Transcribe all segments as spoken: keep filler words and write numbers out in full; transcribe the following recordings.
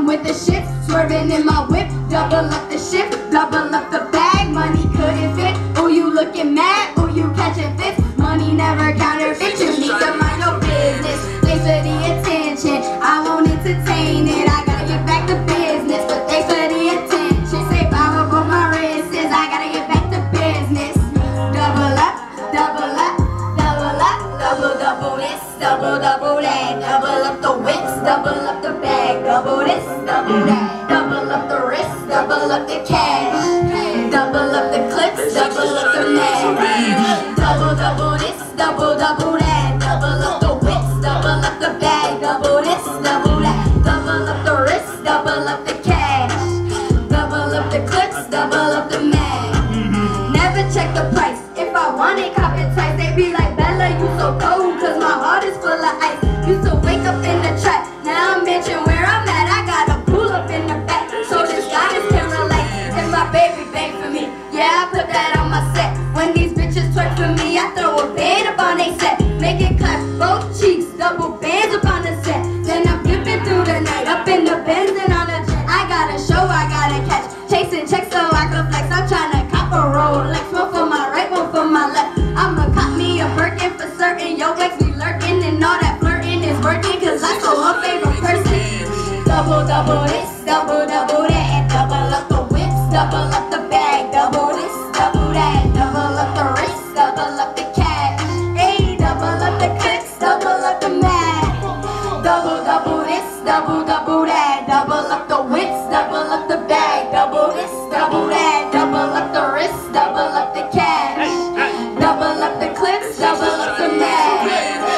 with the shit, swerving in my whip. Double up the shift, double up the bag. Money couldn't fit. Oh, you looking mad? Oh, you catching fits? Money never counterfeit. You need to mind your business. Thanks for the attention. I won't entertain it. I gotta get back to business. But thanks for the attention. Say power for my wrists. I gotta get back to business. Double up, double up, double up, double double this, double double that. Double up the whips, double up the bag. Double this, double that. Double up the wrist, double up the cash. Double up the clips, double up the mag. Double double this, double double that. Double up the whips, double up the bag. Double this, double that. Double up the wrist, double up the cash. Double up the clips, double up the mag. Never check the price. If I want it, cop it twice. They be like, Bella, you so cold, cause my heart is full of ice. Used to wake up in the trap, now I'm mention where I'm at. I gotta pull up in the back, so this goddess can relate. And my baby bang for me, yeah, I put that on my set. When these bitches twerk for me, I throw a band up on they set. Make it clap both cheeks, double bands up on the set. Then I'm flipping through the night, up in the Benz and on the jet. I got a show, I gotta catch, chasing checks so I can flex. I'm tryna cop a Rolex, one for my right, one for my left. I'ma cop me a Birkin for certain. Yo, ex be lurking and all that flirting is working, cause I so her favorite person. Double, double this, double, double that. Double up the whips, double up the bag. Double this, double that. Double up the wrist, double up the cash. Hey, double up the clicks, double up the mag. Double, double this, double, double that. Double up the whips, double up the bag. Double this, double that. Double up the wrist, double up the cash. Double up the clips, double up the mag.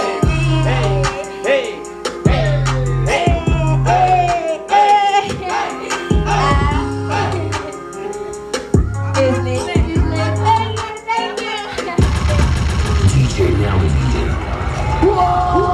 Hey, hey, hey, hey, Hey, hey, hey. Ah. Is it? Thank you, thank you. D J Melody. Whoa.